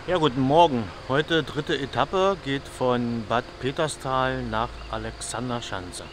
Ja, guten Morgen. Heute dritte Etappe, geht von Bad Peterstal nach Alexanderschanze.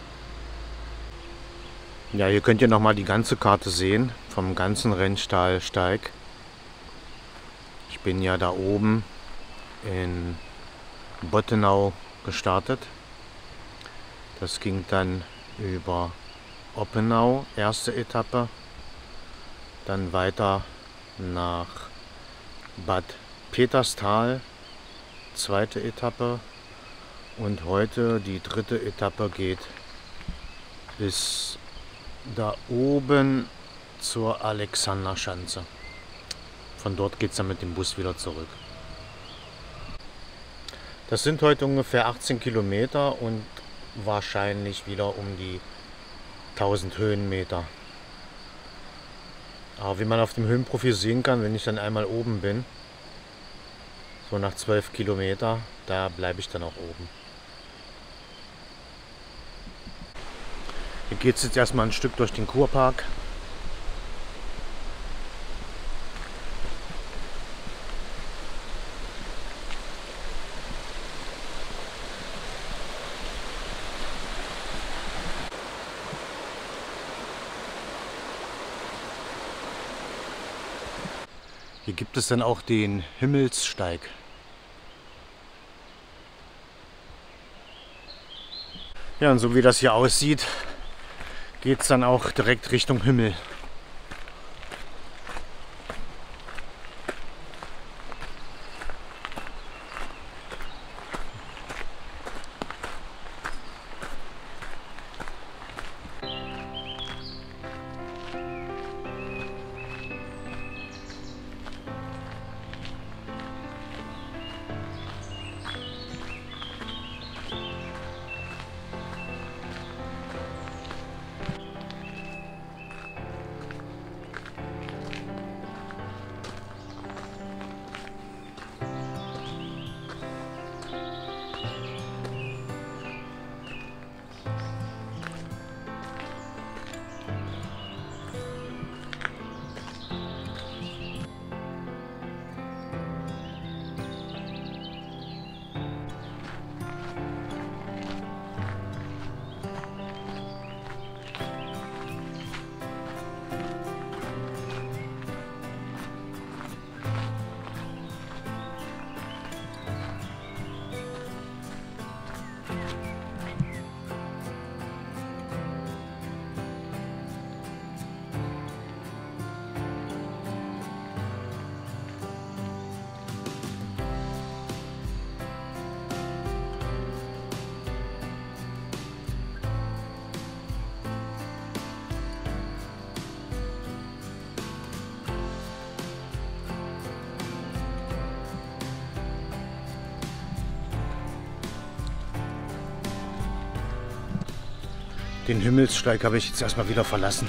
Ja, hier könnt ihr nochmal die ganze Karte sehen, vom ganzen Rennstahlsteig. Ich bin ja da oben in Bottenau gestartet. Das ging dann über Oppenau, erste Etappe, dann weiter nach Bad Peterstal, zweite Etappe, und heute die dritte Etappe geht bis da oben zur Alexanderschanze. Von dort geht es dann mit dem Bus wieder zurück. Das sind heute ungefähr 18 Kilometer und wahrscheinlich wieder um die 1000 Höhenmeter. Aber wie man auf dem Höhenprofil sehen kann, wenn ich dann einmal oben bin, so nach 12 Kilometer, da bleibe ich dann auch oben. Hier geht es jetzt erstmal ein Stück durch den Kurpark. Hier gibt es dann auch den Himmelssteig. Ja, und so wie das hier aussieht, geht es dann auch direkt Richtung Himmel. Den Himmelssteig habe ich jetzt erstmal wieder verlassen.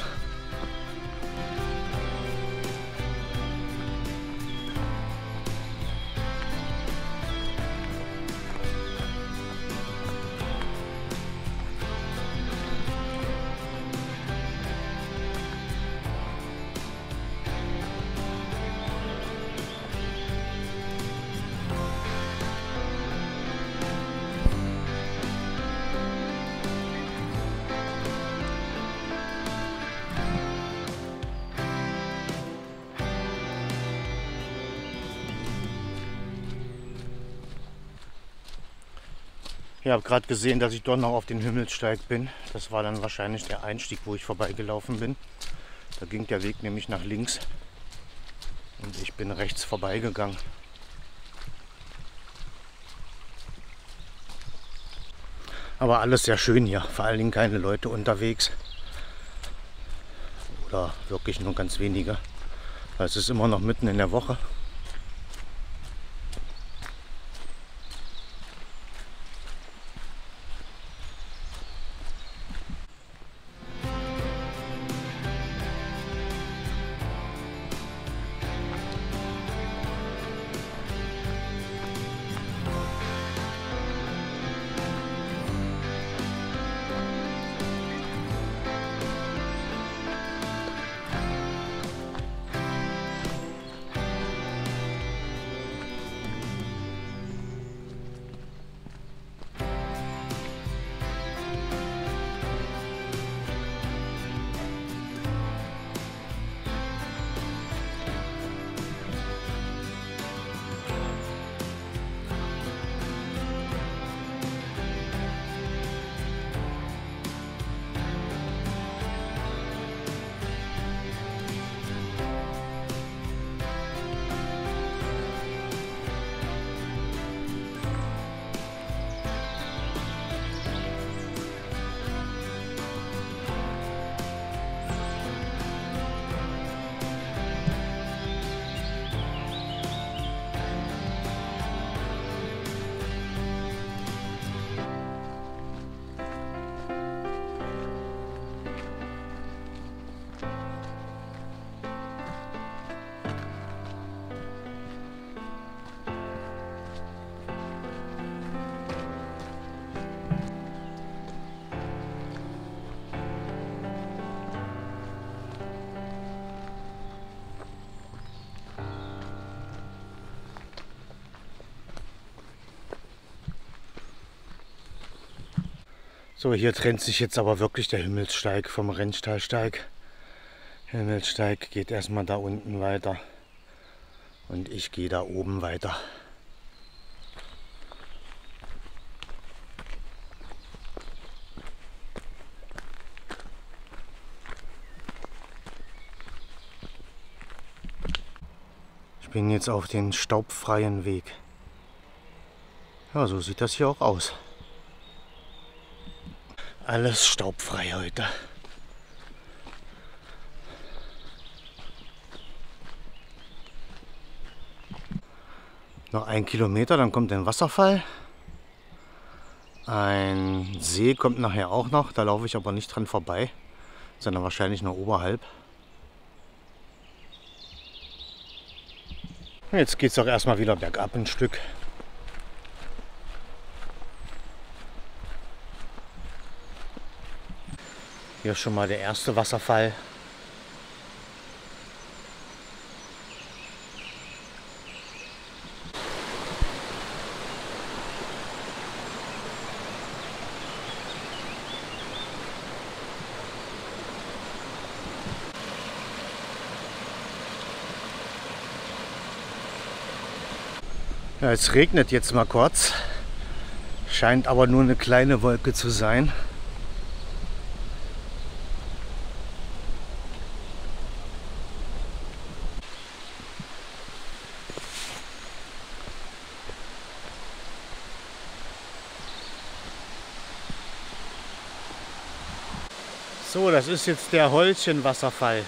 Ich habe gerade gesehen, dass ich doch noch auf den Himmelssteig bin. Das war dann wahrscheinlich der Einstieg, wo ich vorbeigelaufen bin. Da ging der Weg nämlich nach links und ich bin rechts vorbeigegangen. Aber alles sehr schön hier, vor allen Dingen keine Leute unterwegs. Oder wirklich nur ganz wenige. Es ist immer noch mitten in der Woche. So, hier trennt sich jetzt aber wirklich der Himmelssteig vom Rennstallsteig. Himmelssteig geht erstmal da unten weiter und ich gehe da oben weiter. Ich bin jetzt auf den staubfreien Weg. Ja, so sieht das hier auch aus. Alles staubfrei heute. Noch 1 Kilometer, dann kommt ein Wasserfall. Ein See kommt nachher auch noch, da laufe ich aber nicht dran vorbei, sondern wahrscheinlich nur oberhalb. Jetzt geht es auch erstmal wieder bergab ein Stück. Hier ist schon mal der erste Wasserfall. Ja, es regnet jetzt mal kurz. Scheint aber nur eine kleine Wolke zu sein. So, das ist jetzt der Holzchenwasserfall.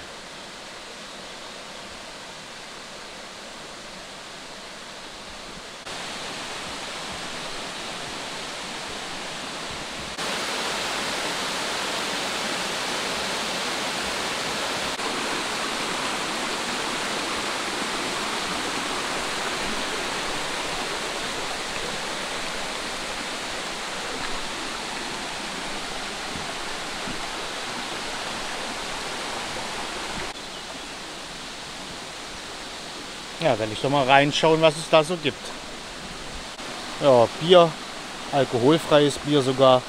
Ja, werde ich doch mal reinschauen, was es da so gibt. Ja, Bier, alkoholfreies Bier sogar.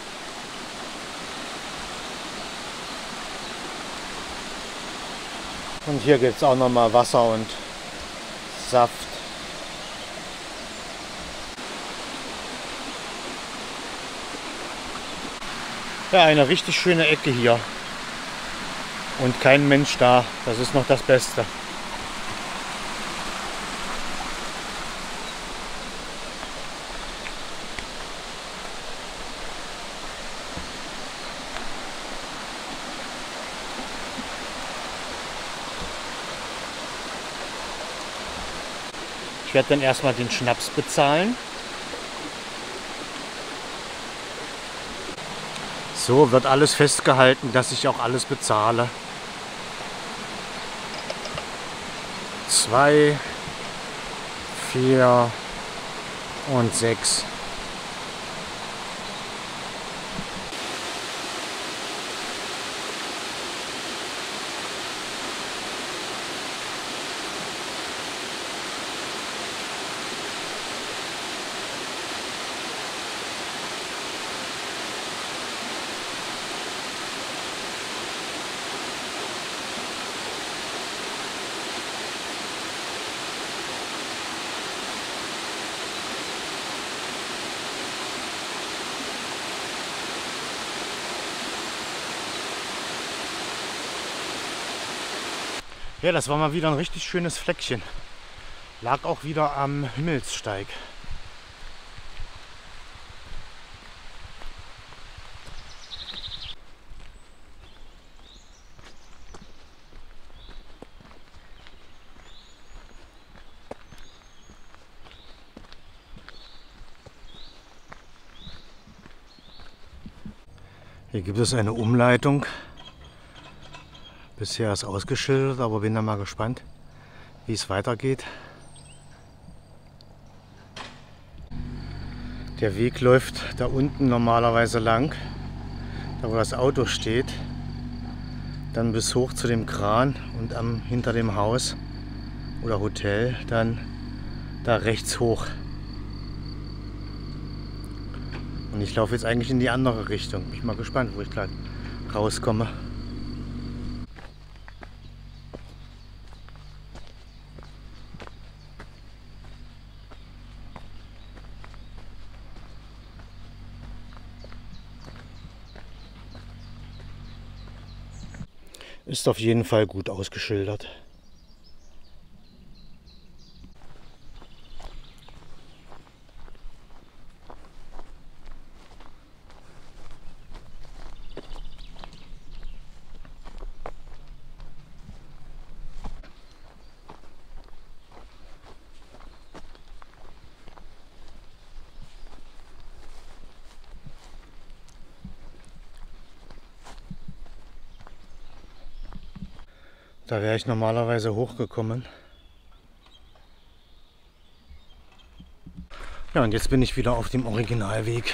Und hier gibt es auch noch mal Wasser und Saft. Ja, eine richtig schöne Ecke hier. Und kein Mensch da. Das ist noch das Beste. Ich werde dann erstmal den Schnaps bezahlen. So wird alles festgehalten, dass ich auch alles bezahle. 2, 4 und 6. Ja, das war mal wieder ein richtig schönes Fleckchen. Lag auch wieder am Himmelssteig. Hier gibt es eine Umleitung. Bisher ist ausgeschildert, aber bin da mal gespannt, wie es weitergeht. Der Weg läuft da unten normalerweise lang, da wo das Auto steht, dann bis hoch zu dem Kran und hinter dem Haus oder Hotel dann da rechts hoch. Und ich laufe jetzt eigentlich in die andere Richtung. Bin ich mal gespannt, wo ich gleich rauskomme. Ist auf jeden Fall gut ausgeschildert. Da wäre ich normalerweise hochgekommen. Ja, und jetzt bin ich wieder auf dem Originalweg.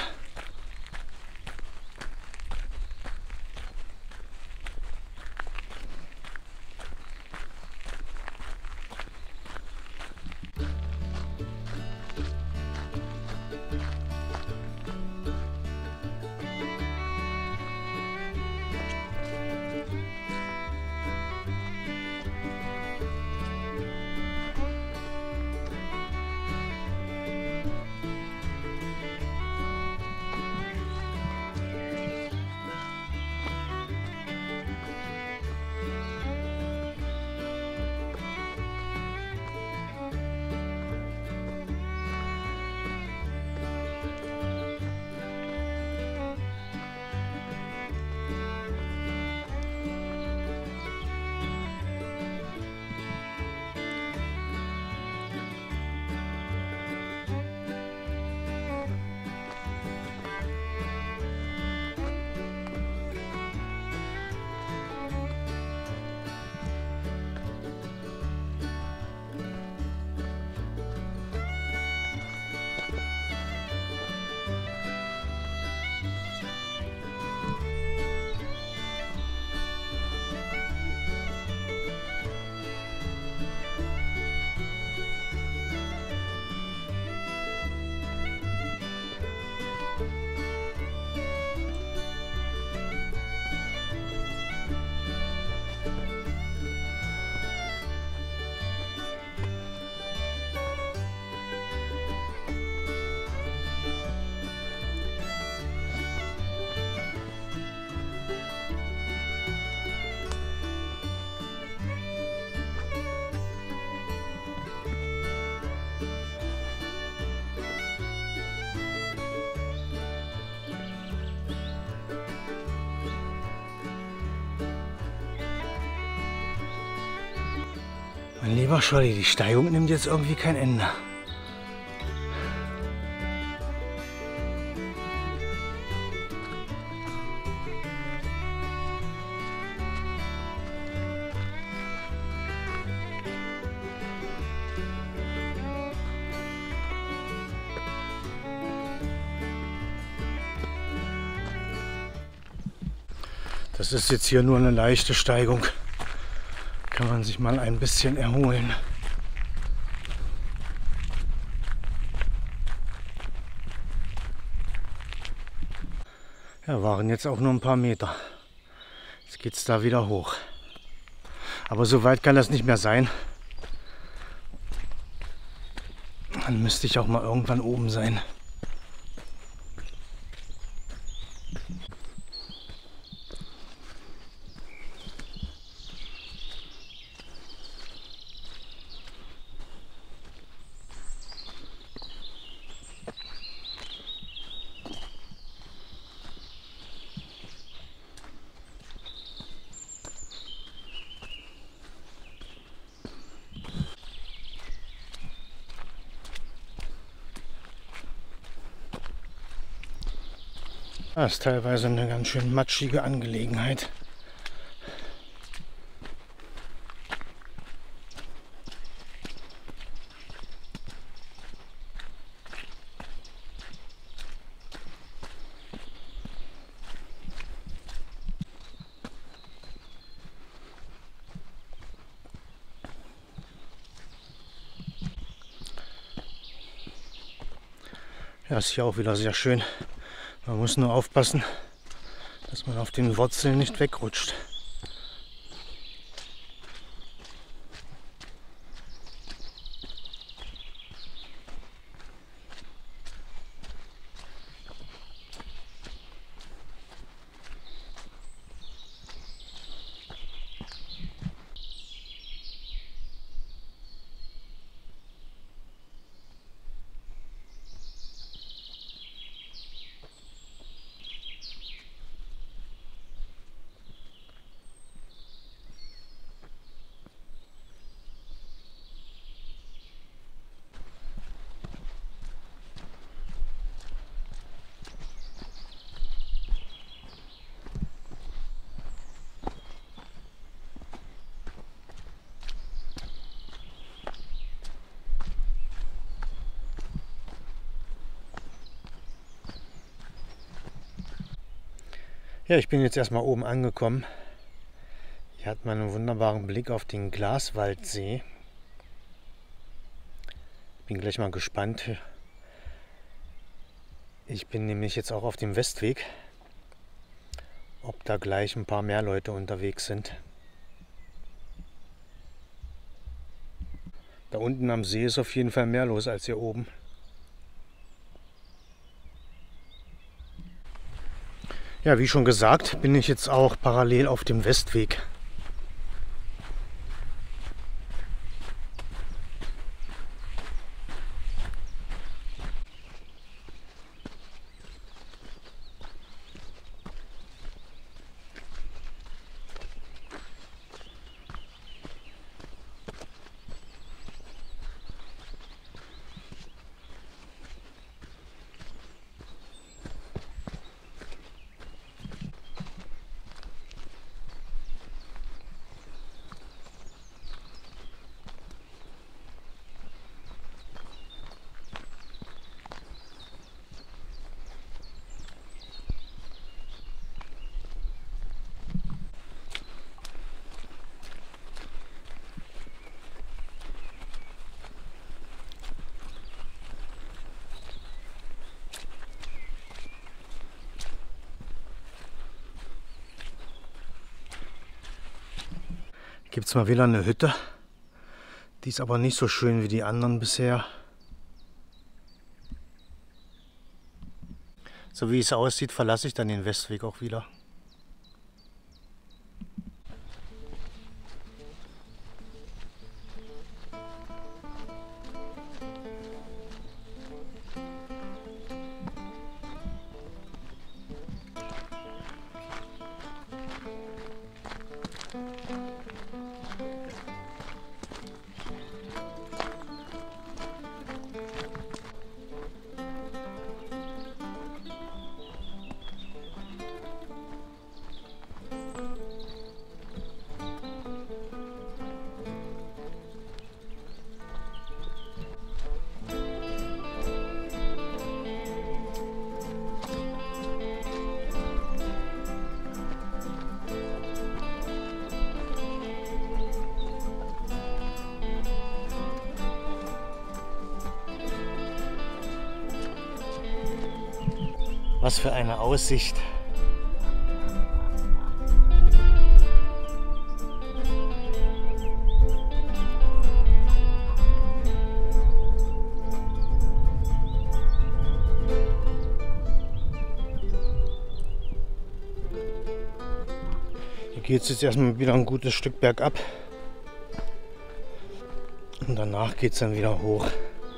Mein lieber Scholli, die Steigung nimmt jetzt irgendwie kein Ende. Das ist jetzt hier nur eine leichte Steigung. Kann man sich mal ein bisschen erholen. Ja, waren jetzt auch nur ein paar Meter. Jetzt geht es da wieder hoch. Aber so weit kann das nicht mehr sein. Dann müsste ich auch mal irgendwann oben sein. Das ist teilweise eine ganz schön matschige Angelegenheit. Ja, ist hier auch wieder sehr schön. Man muss nur aufpassen, dass man auf den Wurzeln nicht wegrutscht. Ja, ich bin jetzt erstmal oben angekommen. Hier hat man einen wunderbaren Blick auf den Glaswaldsee. Bin gleich mal gespannt. Ich bin nämlich jetzt auch auf dem Westweg, ob da gleich ein paar mehr Leute unterwegs sind. Da unten am See ist auf jeden Fall mehr los als hier oben. Ja, wie schon gesagt, bin ich jetzt auch parallel auf dem Westweg. Gibt es mal wieder eine Hütte. Die ist aber nicht so schön wie die anderen bisher. So wie es aussieht, verlasse ich dann den Westweg auch wieder. Was für eine Aussicht! Hier geht es jetzt erstmal wieder ein gutes Stück bergab und danach geht es dann wieder hoch.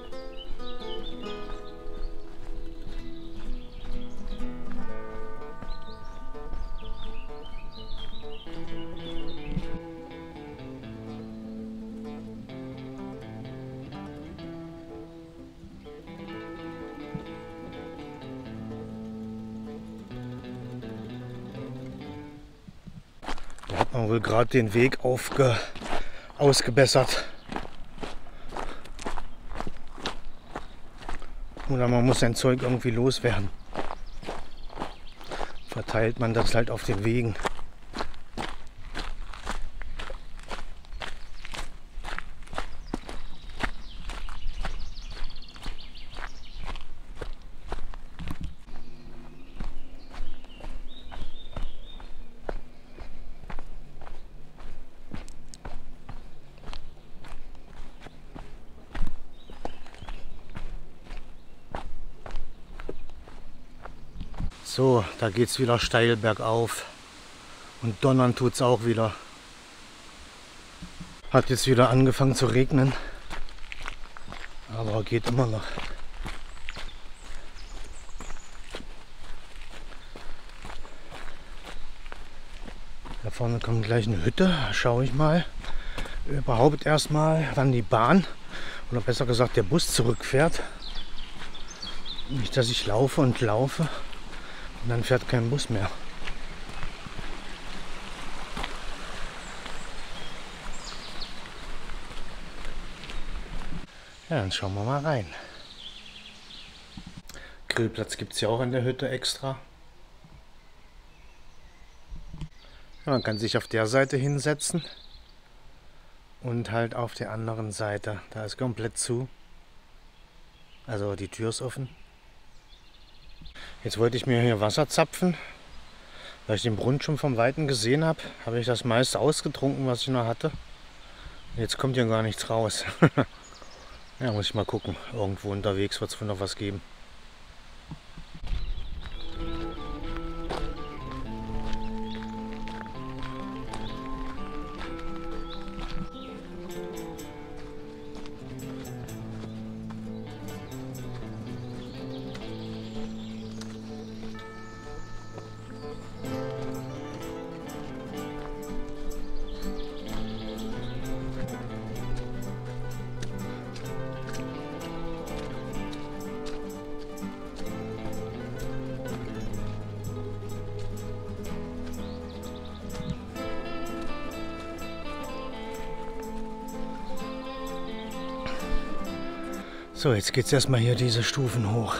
Da hat man wohl gerade den Weg ausgebessert. Oder man muss sein Zeug irgendwie loswerden. Verteilt man das halt auf den Wegen. So, da geht es wieder steil bergauf. Und donnern tut es auch wieder. Hat jetzt wieder angefangen zu regnen. Aber geht immer noch. Da vorne kommt gleich eine Hütte. Schaue ich mal. Überhaupt erstmal, wann die Bahn oder besser gesagt der Bus zurückfährt. Nicht, dass ich laufe und laufe und dann fährt kein Bus mehr. Ja, dann schauen wir mal rein. Grillplatz gibt es ja auch in der Hütte extra. Ja, man kann sich auf der Seite hinsetzen und halt auf der anderen Seite. Da ist komplett zu. Also die Tür ist offen. Jetzt wollte ich mir hier Wasser zapfen. Weil ich den Brunnen schon vom Weiten gesehen habe, habe ich das meiste ausgetrunken, was ich noch hatte. Jetzt kommt hier gar nichts raus. Ja, muss ich mal gucken. Irgendwo unterwegs wird es wohl noch was geben. So, jetzt geht es erstmal hier diese Stufen hoch.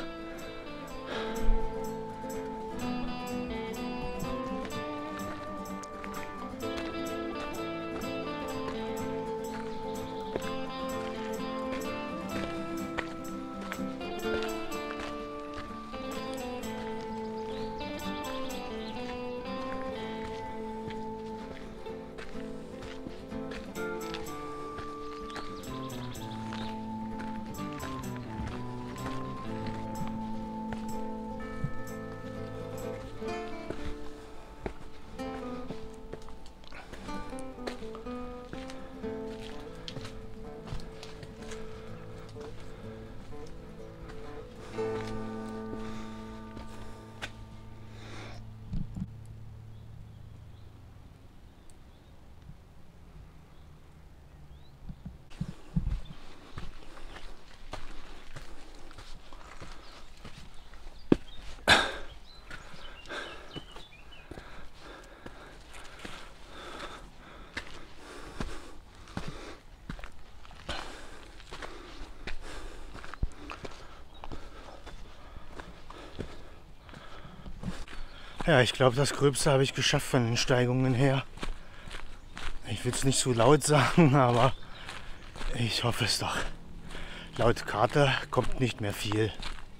Ja, ich glaube, das Gröbste habe ich geschafft von den Steigungen her. Ich will es nicht so laut sagen, aber ich hoffe es doch. Laut Karte kommt nicht mehr viel.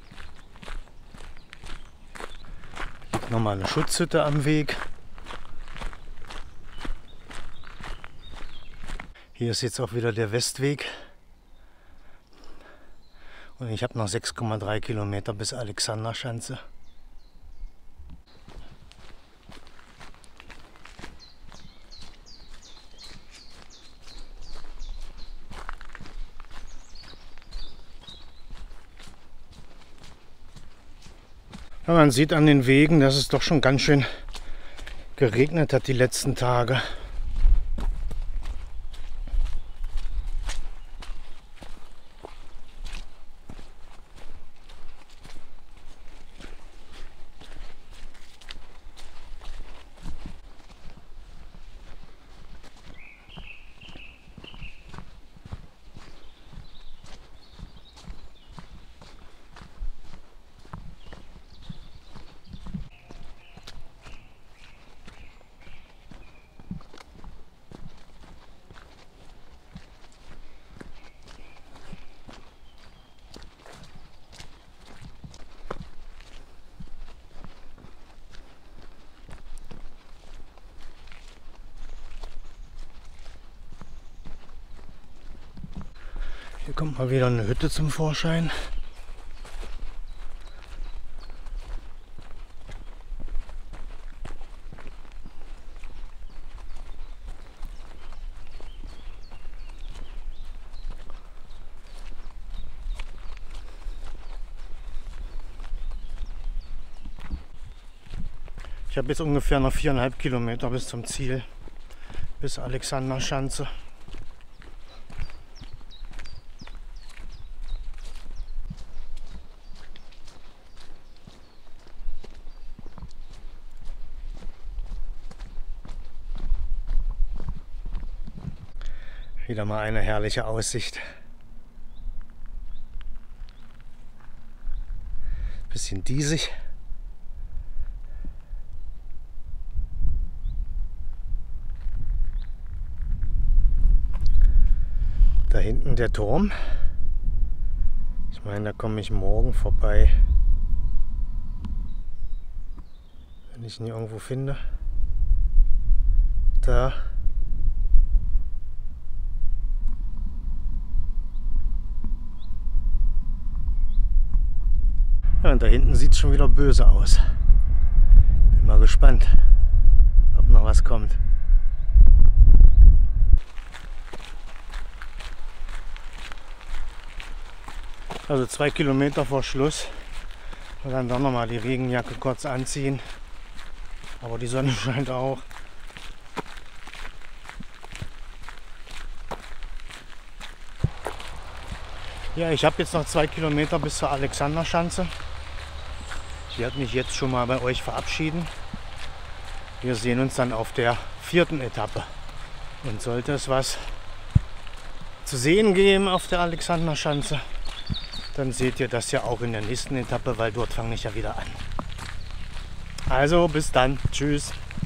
Liegt nochmal eine Schutzhütte am Weg. Hier ist jetzt auch wieder der Westweg. Und ich habe noch 6,3 Kilometer bis Alexanderschanze. Ja, man sieht an den Wegen, dass es doch schon ganz schön geregnet hat die letzten Tage. Hier kommt mal wieder eine Hütte zum Vorschein. Ich habe jetzt ungefähr noch 4,5 Kilometer bis zum Ziel, bis Alexanderschanze. Wieder mal eine herrliche Aussicht. Bisschen diesig. Da hinten der Turm. Ich meine, da komme ich morgen vorbei. Wenn ich ihn hier irgendwo finde. Da. Ja, und da hinten sieht es schon wieder böse aus. Bin mal gespannt, ob noch was kommt. Also 2 Kilometer vor Schluss. Und dann doch noch mal die Regenjacke kurz anziehen. Aber die Sonne scheint auch. Ja, ich habe jetzt noch 2 Kilometer bis zur Alexanderschanze. Ich werde mich jetzt schon mal bei euch verabschieden. Wir sehen uns dann auf der 4. Etappe. Und sollte es was zu sehen geben auf der Alexanderschanze, dann seht ihr das ja auch in der nächsten Etappe, weil dort fange ich ja wieder an. Also bis dann. Tschüss.